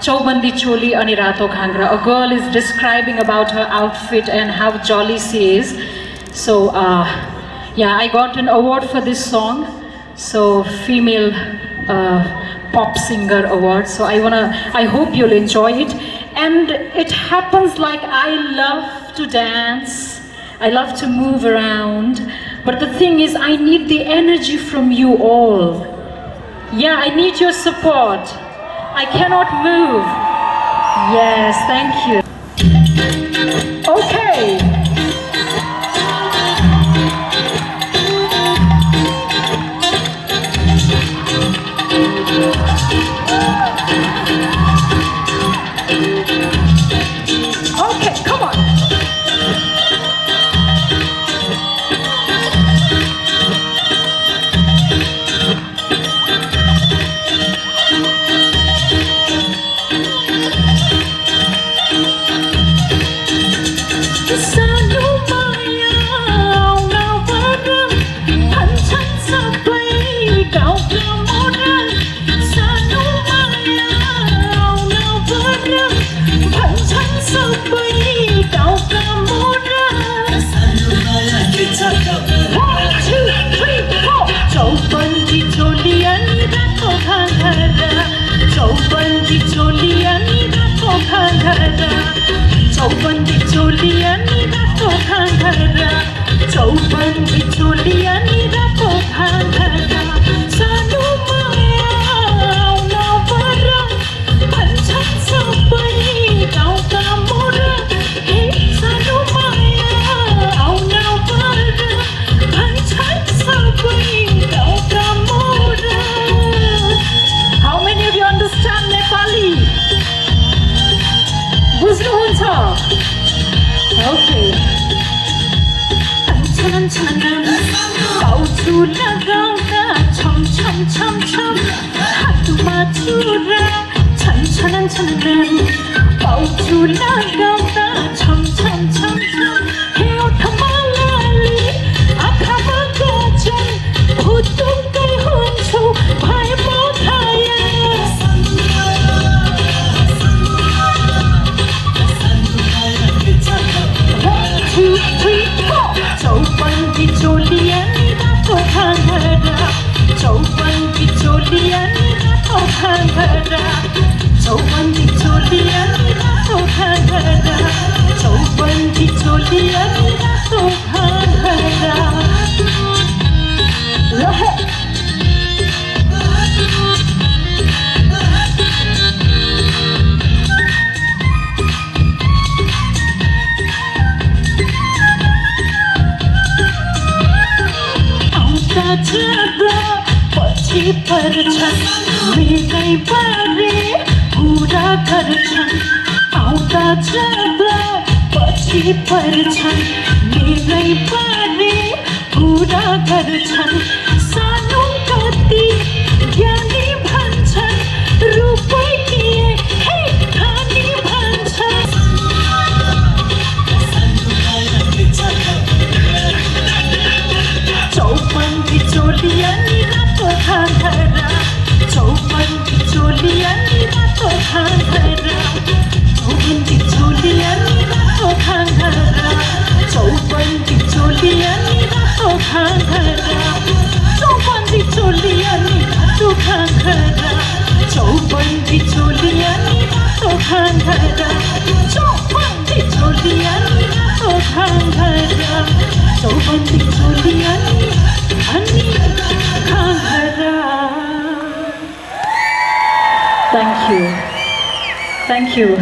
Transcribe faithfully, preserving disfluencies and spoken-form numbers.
Chaubandi choli ani rato ghangra. A girl is describing about her outfit and how jolly she is. So uh, yeah, I got an award for this song. So female uh, pop singer award. So I wanna, I hope you'll enjoy it. And it happens like I love to dance. I love to move around. But the thing is, I need the energy from you all. Yeah, I need your support. I cannot move. Yes, thank you. Okay. Okay, come on. Chaubandi choli ani rato ghangra. Chaubandi choli ani rato ghangra. Chaubandi choli ani rato ghangra. Chaubandi choli ani rato ghangra. Sanu maya auna vara, panchan sabai gaon ka mora. Hey, sanu maya auna vara, panchan sabai. How many of you understand Nepali? बुझ्नुहुन्छ? Okay. छन छन गाउँछु लगाउँदा छम छम छम छम हातमा छुरा छन छन छन गाउँछु लगाउँदा छम छम छम छम हे ओठमा लाली आँखामा गजल भुतुक्कै हुन्छु भए म Chaubandi choli ani rato ghangra. Chaubandi choli ani rato ghangra. Chaubandi choli ani rato ghangra. Chaubandi choli ani rato ghangra. Rahe जगा पछि पर्छन् मेरै बारे कुरा गर्छन् आउँदा जगा पछि पर्छन् मेरै बारे कुरा गर्छन् सानो कति ज्ञानी भन्छन् रुपैयाँ हे खानी भन्छन् Chaubandi choli ani rato ghangra. Chaubandi choli ani rato ghangra. Chaubandi choli ani rato ghangra. Chaubandi choli ani rato ghangra. Chaubandi choli ani rato ghangra. Chaubandi choli ani rato ghangra. Chaubandi choli ani rato ghangra. Chaubandi choli ani ani ghangra. Thank you. Thank you.